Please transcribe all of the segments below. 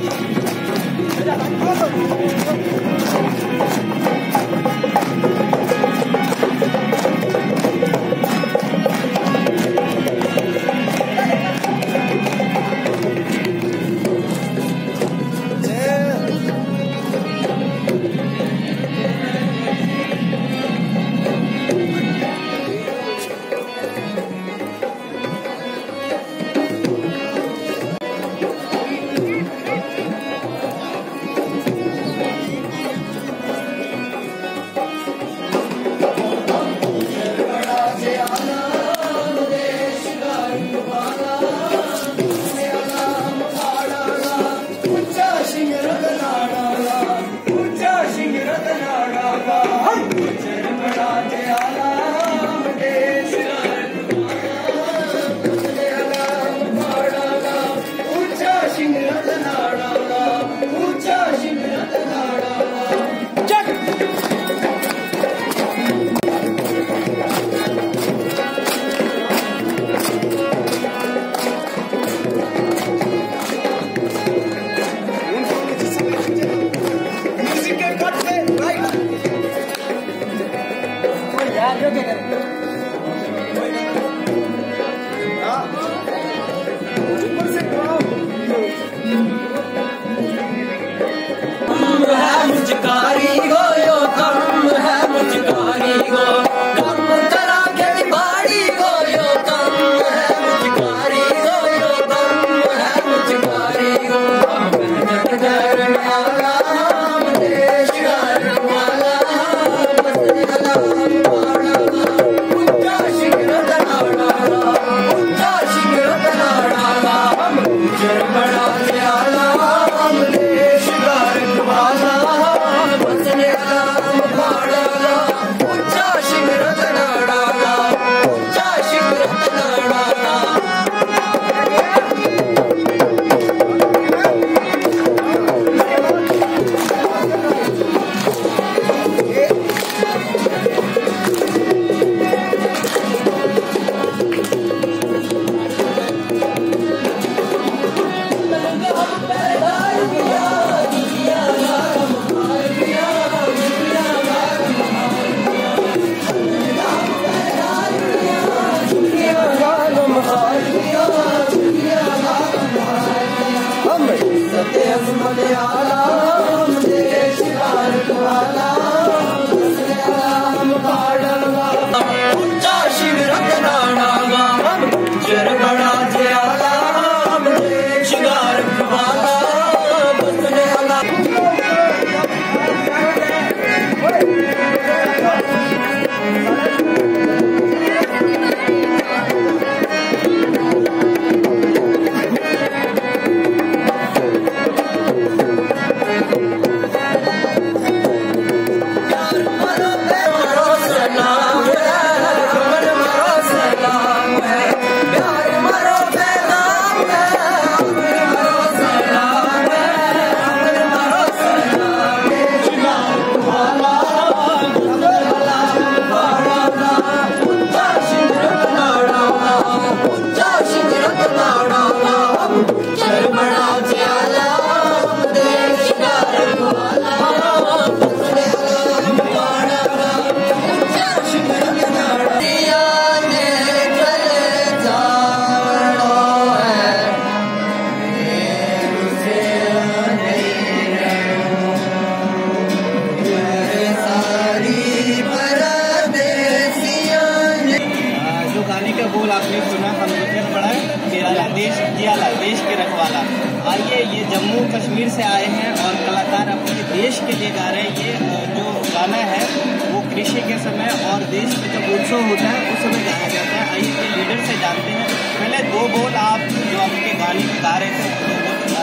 जम्मू कश्मीर से आए हैं और कलाकार अपने देश के लिए गा रहे हैं। ये जो गाना है वो कृषि के समय और देश में जब उत्सव होता है उस समय गाया जाता है। आइए के लीडर से जानते हैं। पहले दो बोल आप जो आपके गाने में गा रहे थे दो बोल बता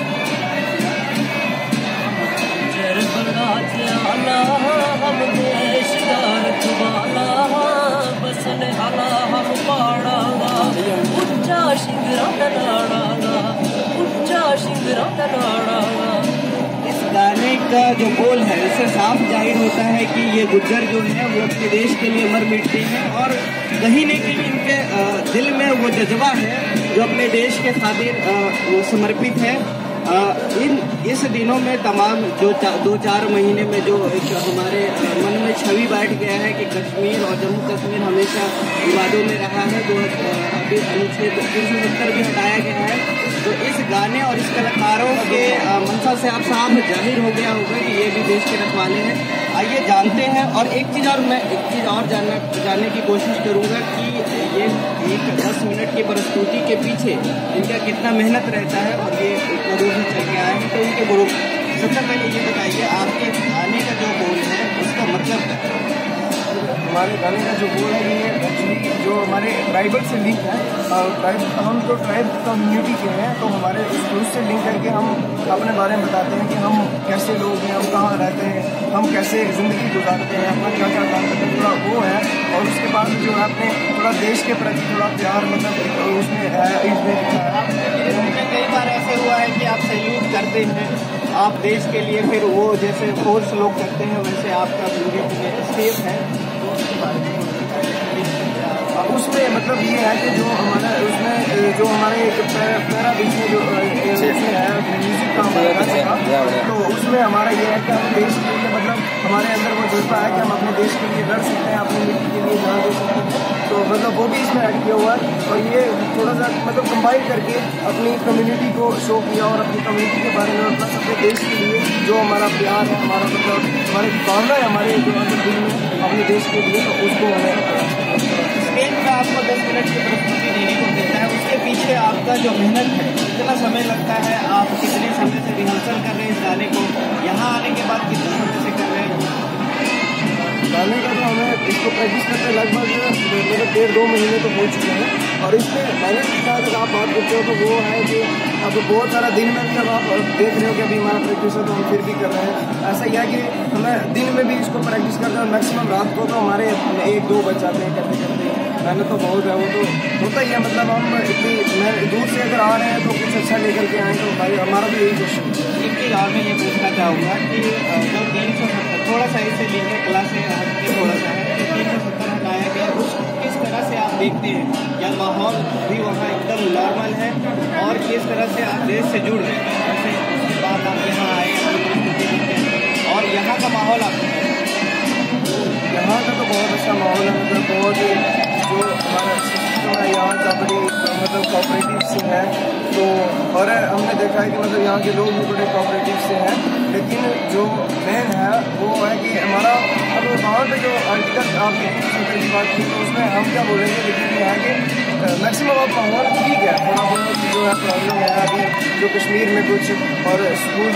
इस गाने का जो बोल है इससे साफ जाहिर होता है कि ये गुज्जर जो है वो अपने देश के लिए मर मिटते हैं और कहीं न कहीं इनके दिल में वो जज्बा है जो अपने देश के खातिर वो समर्पित है। इस दिनों में तमाम जो 2-4 महीने में जो एक हमारे मन में छवि बैठ गया है कि कश्मीर और जम्मू कश्मीर हमेशा विवादों में रहा है, तो अभी अनुच्छेद 370 भी हटाया गया है। तो इस गाने और इस कलाकारों के मंशा से आप साफ जाहिर हो गया होगा कि ये भी देश के रखवाले हैं। आइए जानते हैं। और एक चीज़ और जानने की कोशिश करूँगा कि ये एक 10 मिनट की प्रस्तुति के पीछे इनका कितना मेहनत रहता है और ये इतना दूर से चल के आए हैं। तो इनके गुरु, सबसे पहले ये बताइए आपके गाने का जो बोल है उसका मतलब क्या है? हमारे गाने का जो बोल है ये एक्चुअली जो हमारे ट्राइबल से लिंक है, और हम तो ट्राइब कम्युनिटी के हैं, तो हमारे उससे लिंक करके हम अपने बारे में बताते हैं कि हम कैसे लोग हैं, हम कहाँ रहते हैं, हम कैसे ज़िंदगी गुजारते हैं, अपना क्या क्या काम करते हैं, थोड़ा वो है। और उसके बाद जो है अपने थोड़ा देश के प्रति थोड़ा प्यार मतलब उसमें कई बार ऐसे हुआ है कि आप सैल्यूट करते हैं आप देश के लिए, फिर वो जैसे फोर्स लोग करते हैं वैसे आपका म्यूजिक स्टेप है, तो उसके बारे में उसमें मतलब ये है कि जो हमारा उसमें जो हमारे पैरा बीच में जो उसमें है म्यूजिक का हमारा, तो उसमें हमारा ये है कि हम देश के लिए मतलब हमारे अंदर वो जज्बा है कि हम अपने देश के लिए लड़ सकते हैं, अपनी मिट्टी के लिए जान दे सकते हैं, तो मतलब वो भी इसमें ऐड किया हुआ है। और ये थोड़ा सा मतलब कंबाइन करके अपनी कम्युनिटी को शो किया और अपनी कम्युनिटी के बारे में अपना अपने देश के लिए जो हमारा प्यार है, हमारा मतलब हमारी भावना है हमारे जो अंदर दिल में अपने देश के लिए, तो उसको हमें स्टेज पर आपको 10 मिनट की प्रस्तुति देने को मिलता है, उसके पीछे आपका जो मेहनत है कितना समय लगता है, आप कितने समय से रिहर्सल कर रहे हैं इस गाने को, यहाँ आने के बाद कितने समय से कर रहे हैं? गाने का तो हमें इसको प्रैक्टिस करते लगभग 1.5-2 महीने तो हो चुके हैं। और इसमें मैंने जितना अगर आप बात करते हो तो वो है कि अब बहुत सारा दिन में भी अब आप देख रहे हो कि अभी हमारा प्रैक्टिस है तो हम फिर भी कर रहे हैं। ऐसा ही है कि हमें दिन में भी इसको प्रैक्टिस करते हैं, मैक्सिमम रात को तो हमारे 1-2 बज जाते हैं करते करते। मेहनत तो बहुत है, वो तो होता ही है, मतलब हम इतनी दूर से अगर आ रहे हैं तो कुछ अच्छा लेकर के आए, तो भाई हमारा भी यही कोशिश है। एक चीज़ और मैं ये पूछना चाहूँगा कि जो 370 थोड़ा सा इसे लिखे कला से हट के थोड़ा सा है, 370 हटाया गया, उस किस तरह से आप देखते हैं? या माहौल भी वहाँ एकदम नॉर्मल है और किस तरह से आप देश से जुड़ रहे हैं? जैसे उसके बाद आप यहाँ आए और यहाँ का माहौल आप यहाँ का तो बहुत अच्छा माहौल है, मतलब बहुत जो हमारा सिस्टम है यहाँ का बड़ी मतलब कोऑपरेटिव से है, तो और हमने देखा है कि मतलब यहाँ के लोग भी बड़े कोऑपरेटिव से हैं। लेकिन जो मेन है वो है कि हमारा अब वहाँ पे जो आर्टिकल आपने की बात की तो उसमें हम क्या बोलेंगे, लेकिन यहाँ के मैक्सिमम अब माहौल ठीक है, थोड़ा बहुत जो है प्रॉब्लम है अभी जो कश्मीर में कुछ और स्कूल